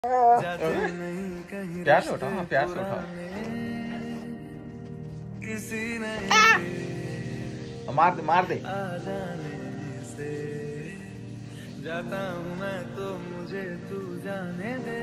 प्यार से उठा, हाँ प्यार से उठा। मार दे, मार दे। जाता हूँ मैं तो मुझे तू जाने दे।